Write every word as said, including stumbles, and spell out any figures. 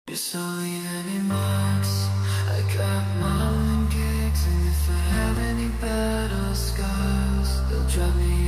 Just so leave any marks. I got my own gigs, and if I have any battle scars, they'll drive me